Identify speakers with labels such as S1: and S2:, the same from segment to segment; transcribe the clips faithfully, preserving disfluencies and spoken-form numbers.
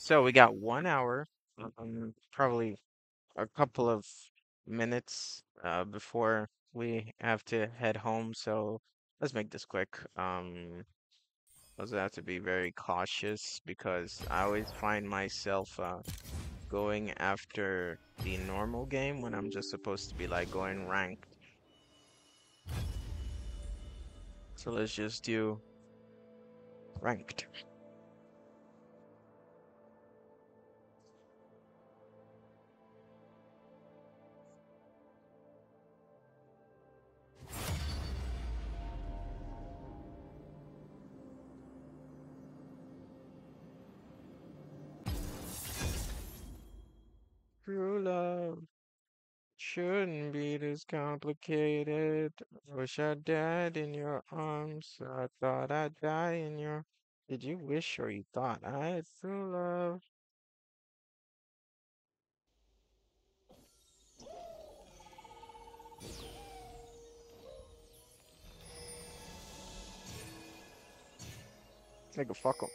S1: So we got one hour, um, probably a couple of minutes uh, before we have to head home. So let's make this quick. Um, also have to be very cautious because I always find myself uh, going after the normal game when I'm just supposed to be like going ranked. So let's just do ranked. True love shouldn't be this complicated. Wish I died in your arms. I thought I'd die in your. Did you wish or you thought I had true love? Nigga, fuck 'em.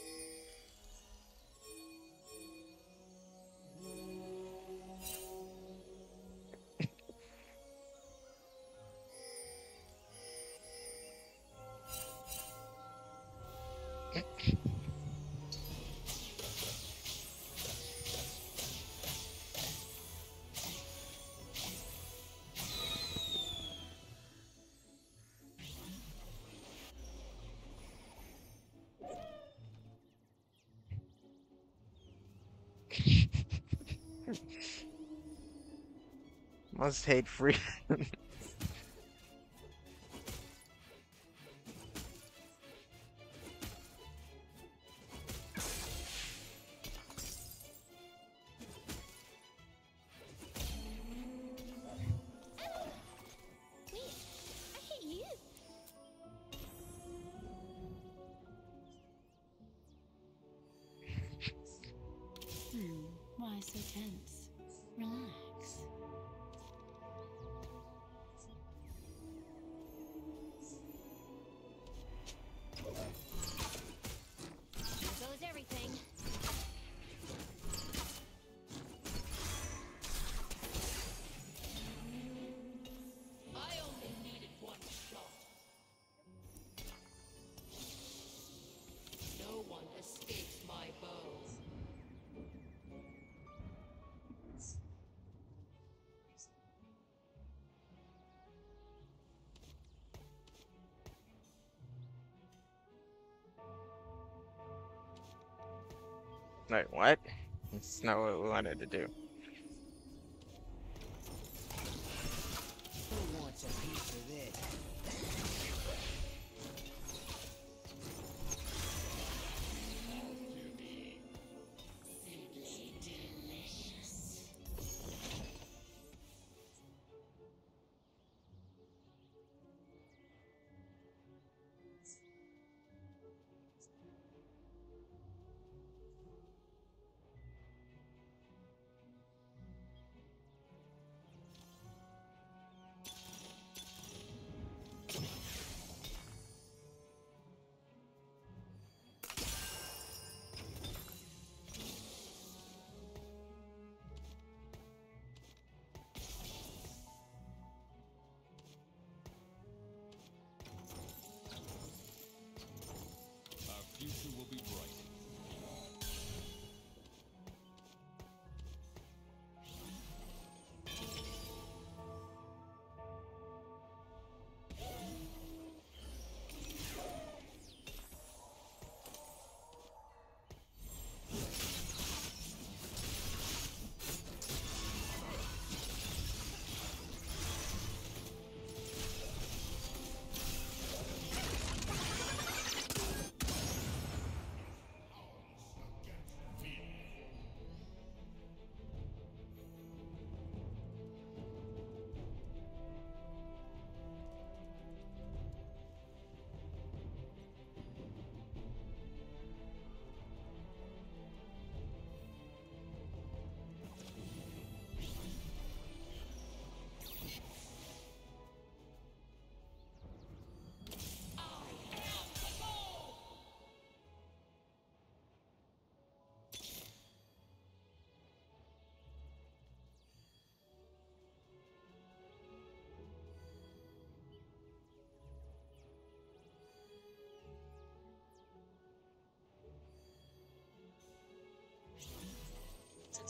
S1: Must hate free.
S2: Wait, I hit you. Hmm, why so tense? Relax. Here goes everything. I only needed one shot. No one escapes my bow.
S1: Wait, what? That's not what we wanted to do.
S3: Who wants a piece of this?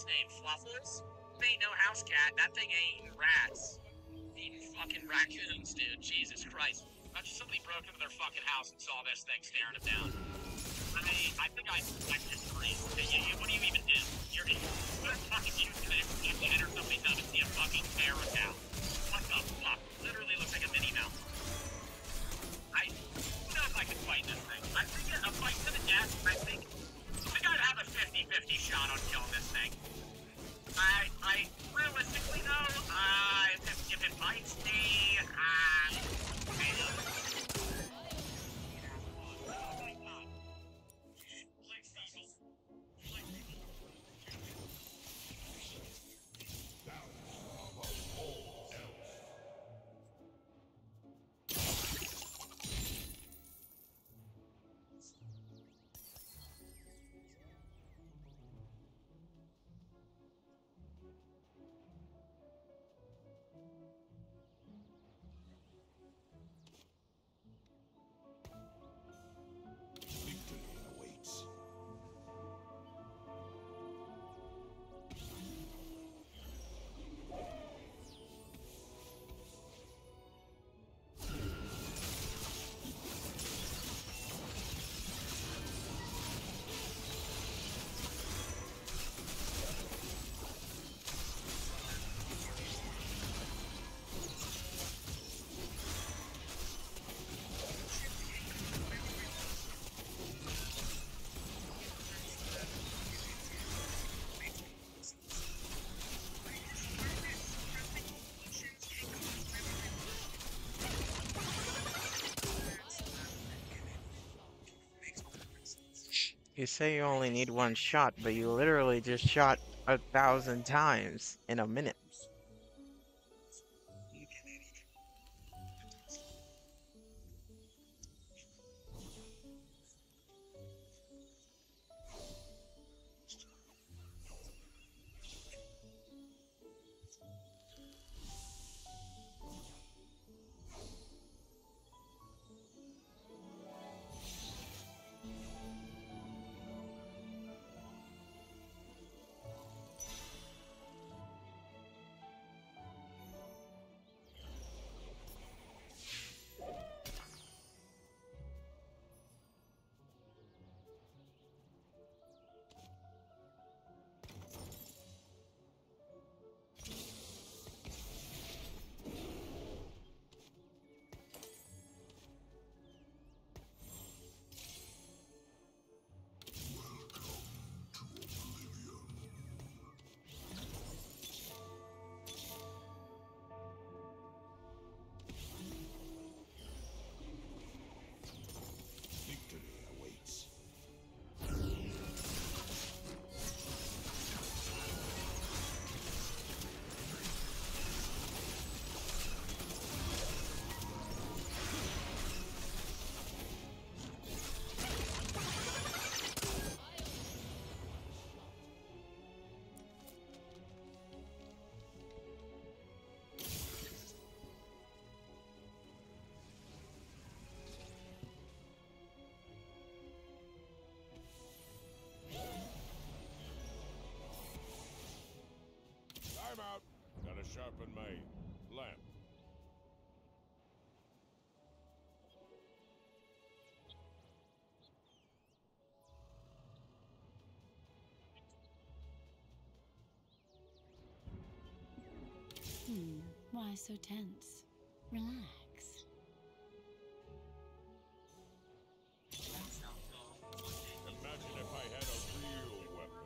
S3: name? Fluffles? It ain't no house cat. That thing ain't eating rats. Eating fucking raccoons, dude. Jesus Christ. Imagine somebody broke into their fucking house and saw this thing staring them down. I I think I I disagree. You, you, what do you even do? You're what are fucking you gonna you have to enter somebody's home and see a fucking bear cow. What the fuck? Literally looks like a Minnie Mouse. I don't know if I could fight this thing. I think a fight to the death, I think I think I'd have a fifty fifty shot on killing this thing. I I realistically though, uh if, if it bites me, uh
S1: You say you only need one shot, but you literally just shot a thousand times in a minute.
S4: Time out. Gotta sharpen my lamp.
S2: Hmm, why so tense? Relax.
S4: Imagine if I had a real weapon.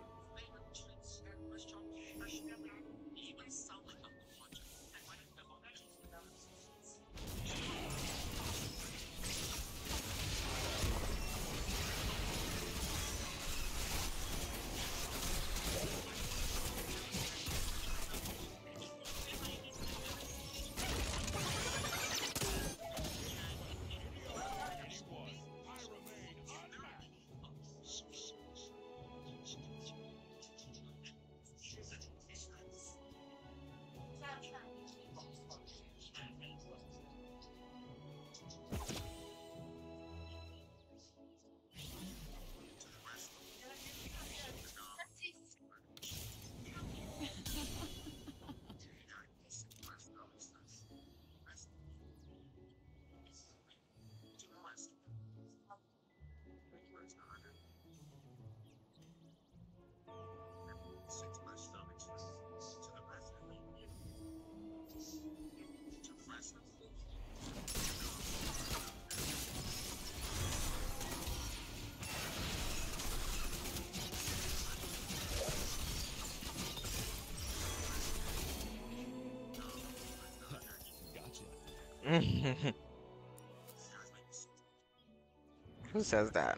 S1: Who says that?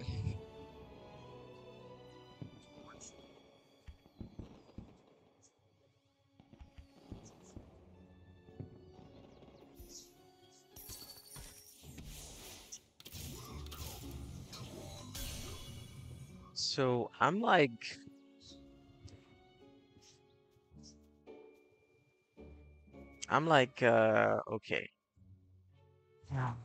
S1: So I'm like, I'm like, uh, okay. Yeah.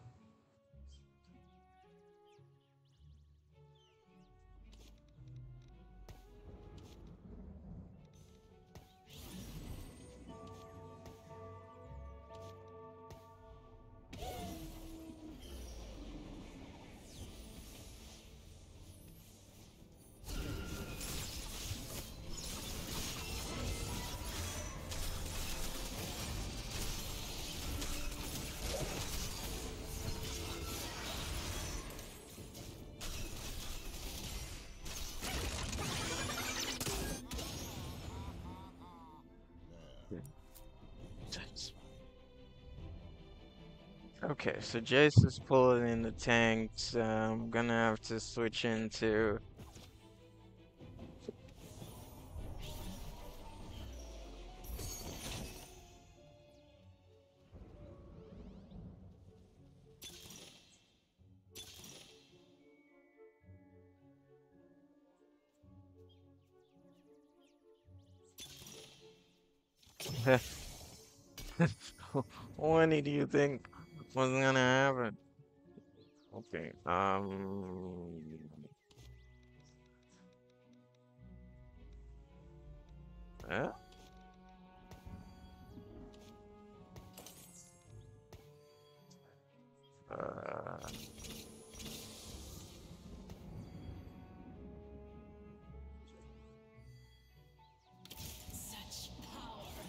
S1: Okay, so Jace is pulling in the tanks. Uh, I'm gonna have to switch into. When do you think was gonna happen? Okay, um, uh, uh,
S2: Such power.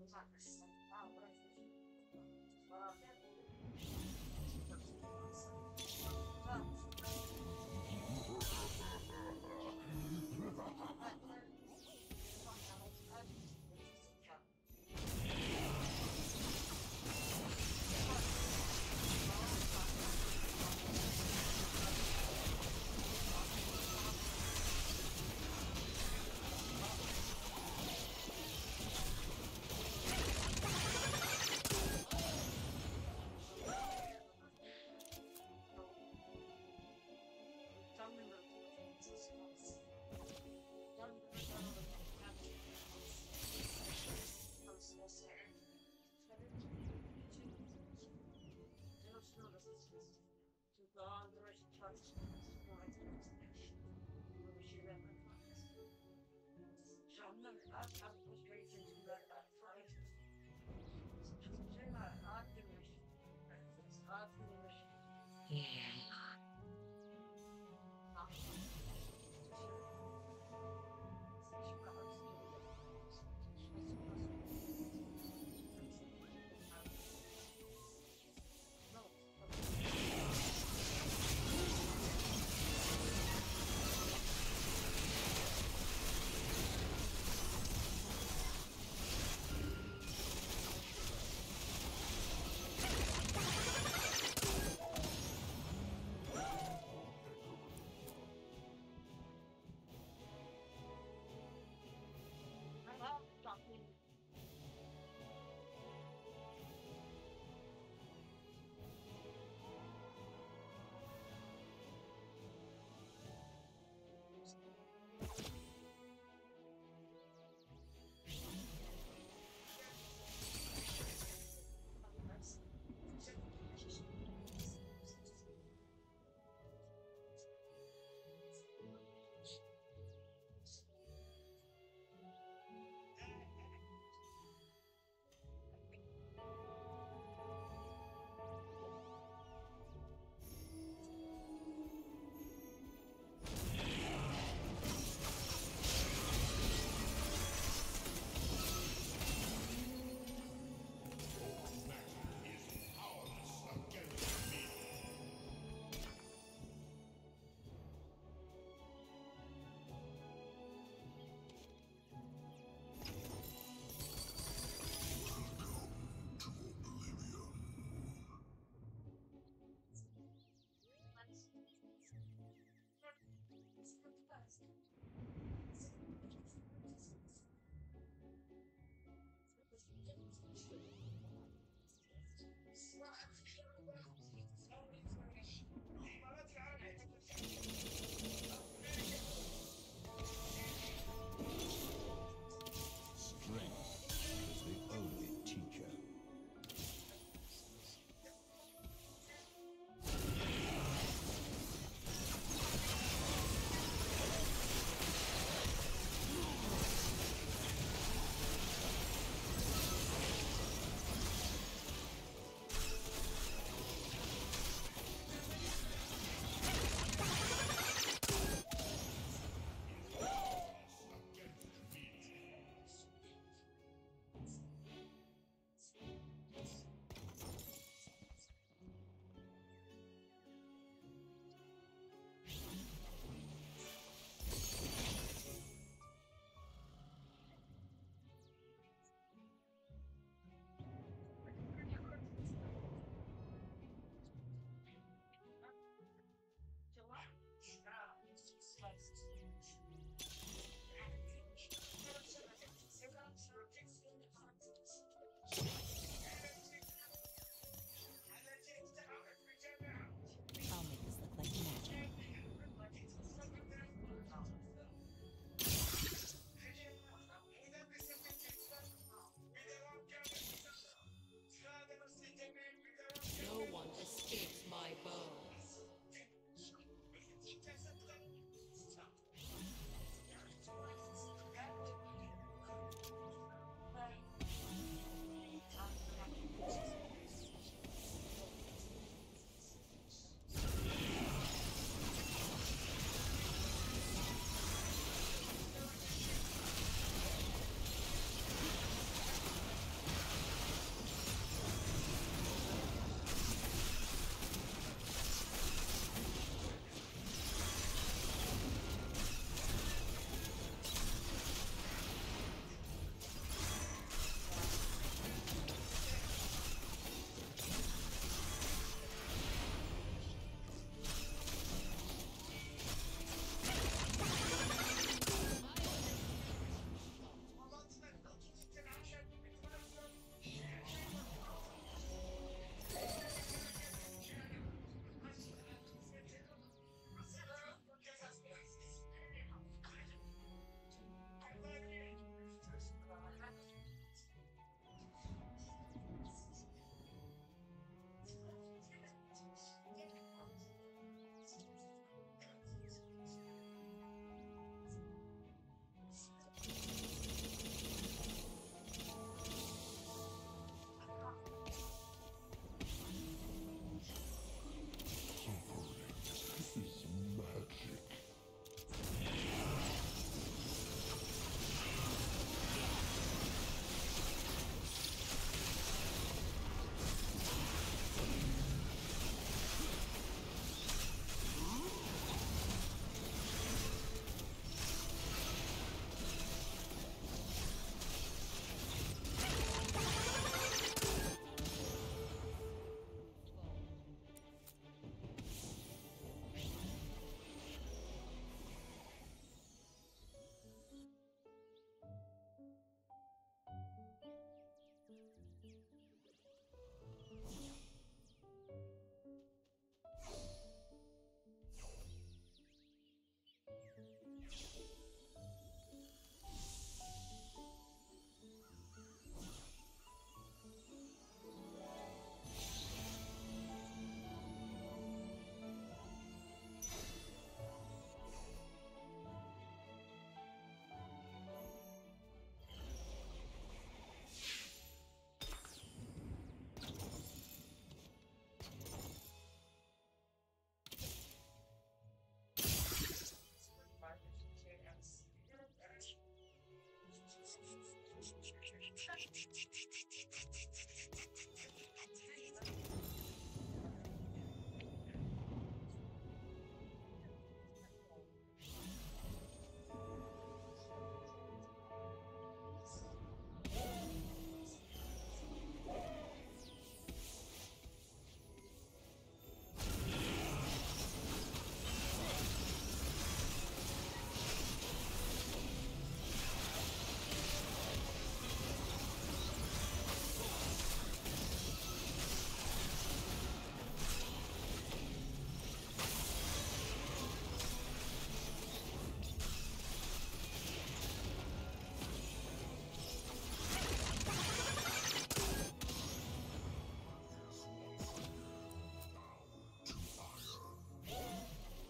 S5: Strength is the only teacher.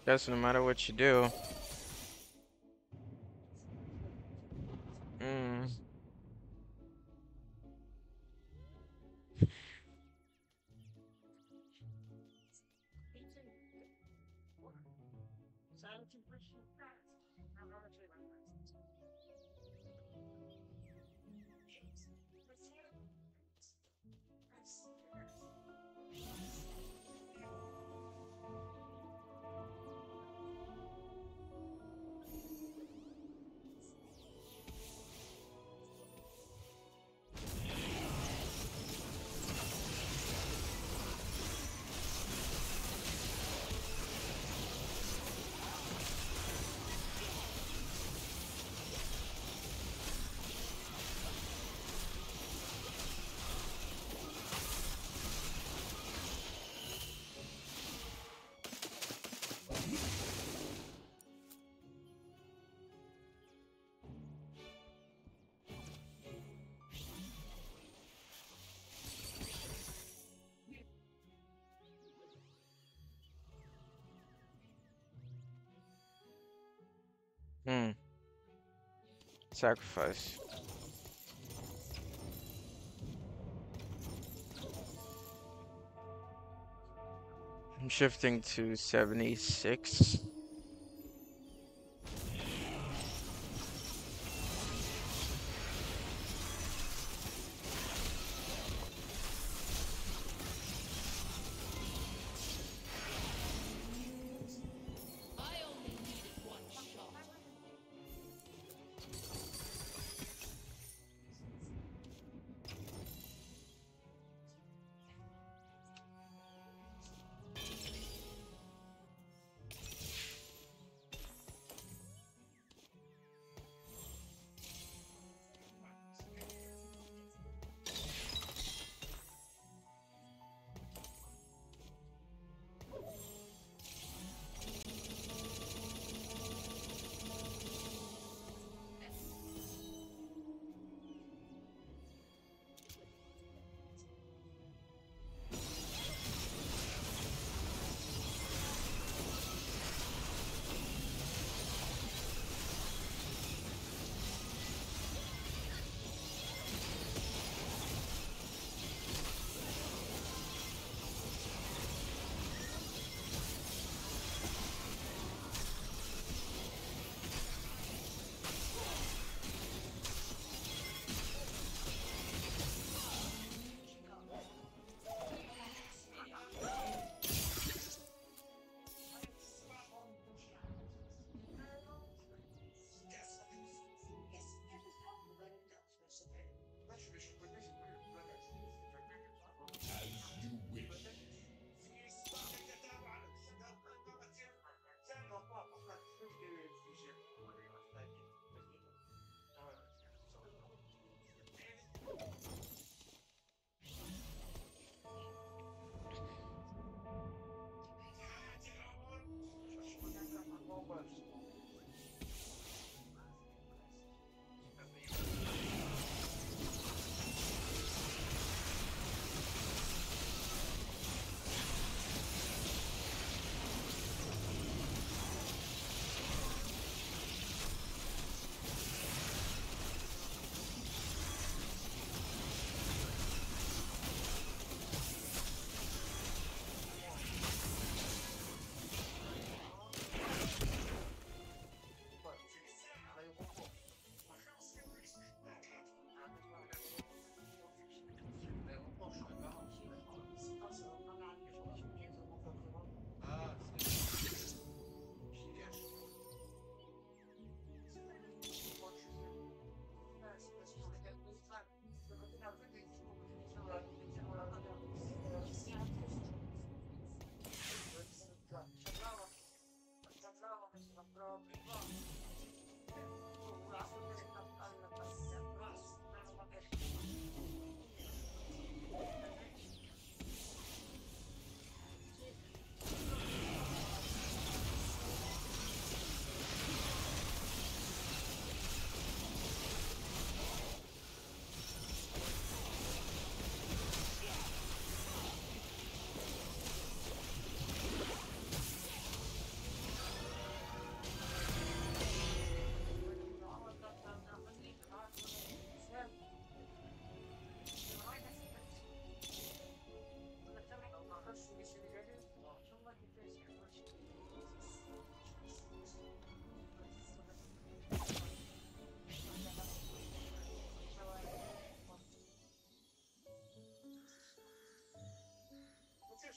S1: Guess no matter what you do. Mm. Hmm. Sacrifice. I'm shifting to seventy-six.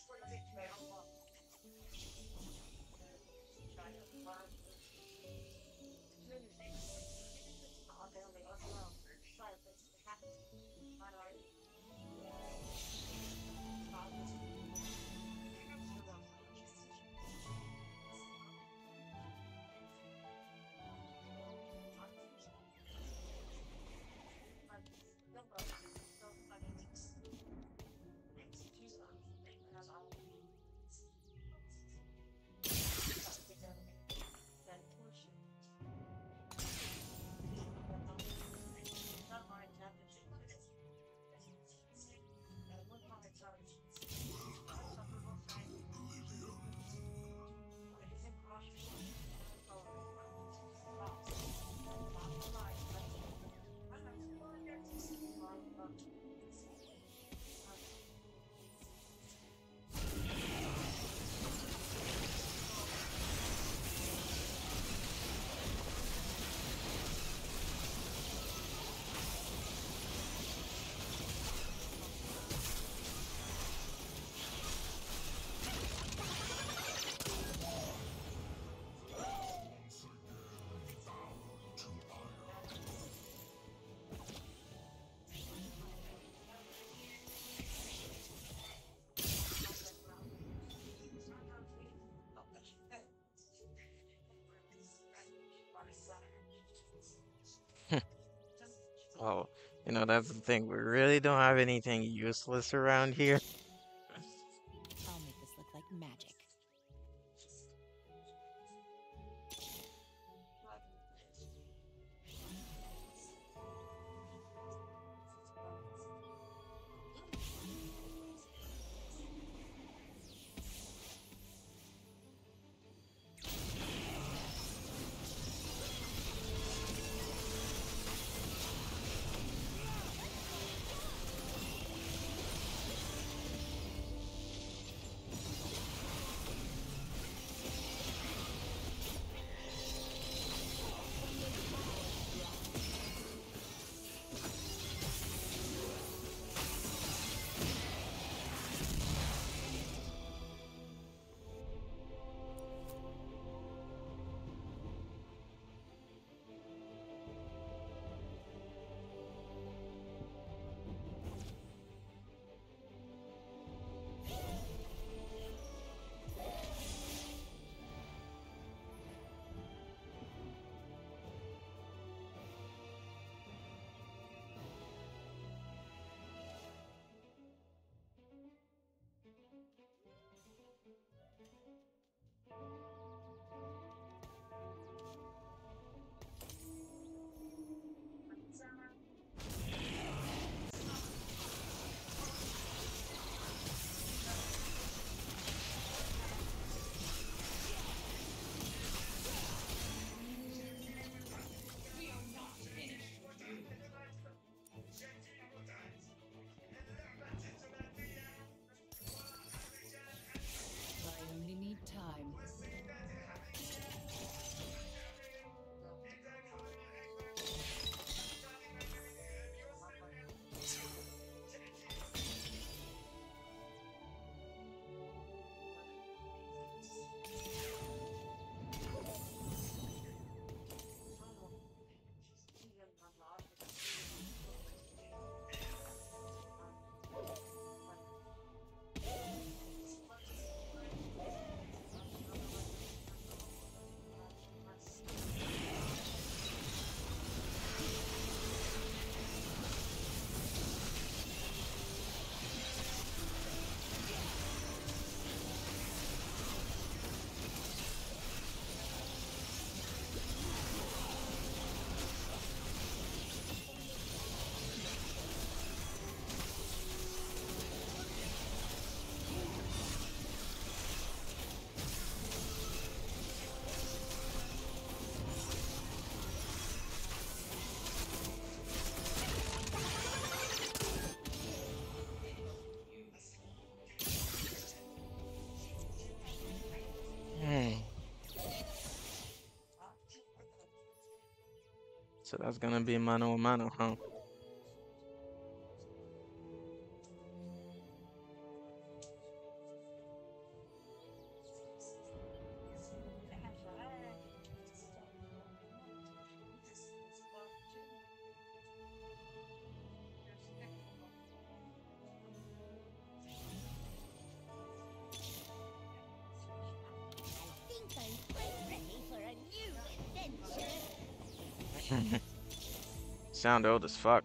S1: Oh, you know, that's the thing. We really don't have anything useless around here.
S2: I'll make this look like magic. I only need time.
S1: Hmm. So that's gonna be mano a mano, huh? Sound old as fuck.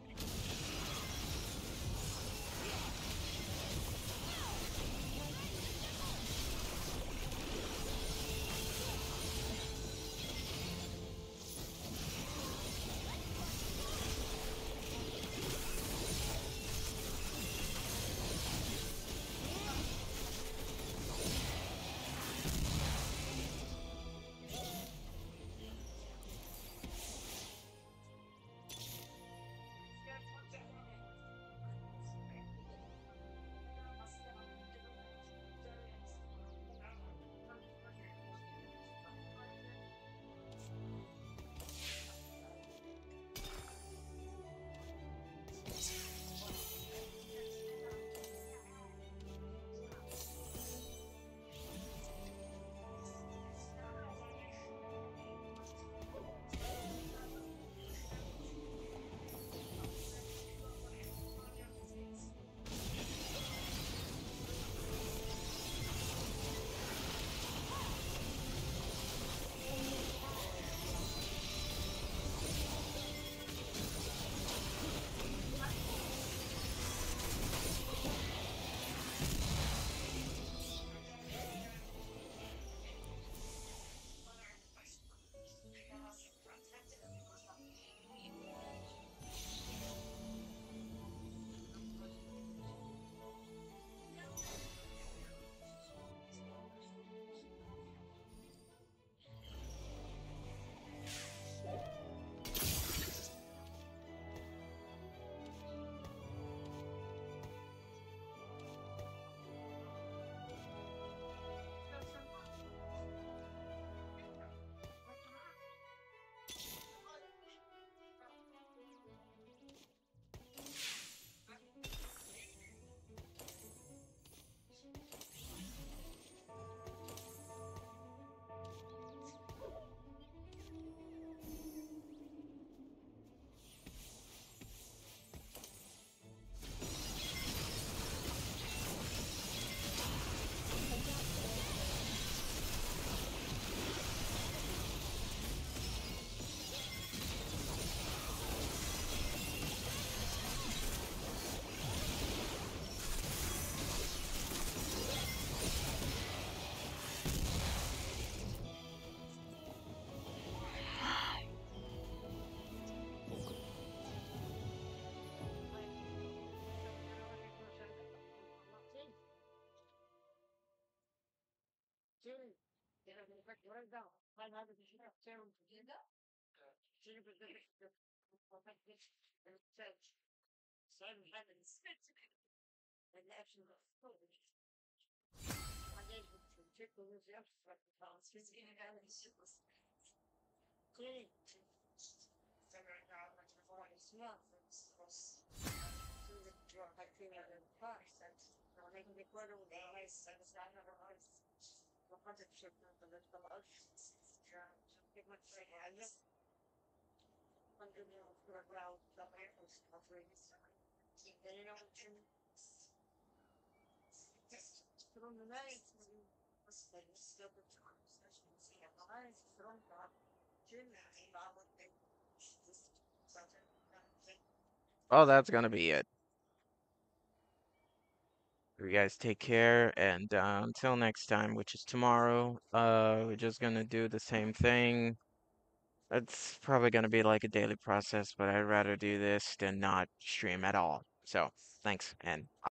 S1: Oh, that's gonna be it. You guys take care, and uh, until next time, which is tomorrow, uh, we're just gonna do the same thing. It's probably gonna be like a daily process, but I'd rather do this than not stream at all. So, thanks, and